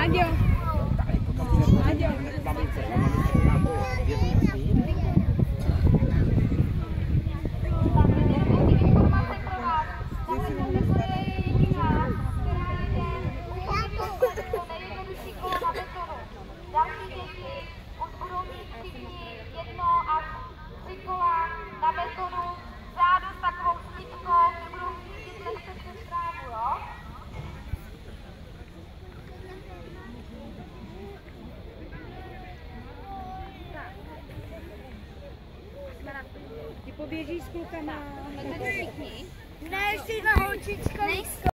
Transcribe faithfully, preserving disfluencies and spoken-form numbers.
Adio. Adio. Další děti už budou mít všichni jedno až tři kola na betonu, vzadu s takovou smyčkou, kde budou mít lehce přes trávu, jo? Ty poběžíš s klukama. Všichni. Ne, ještě jedna holčička.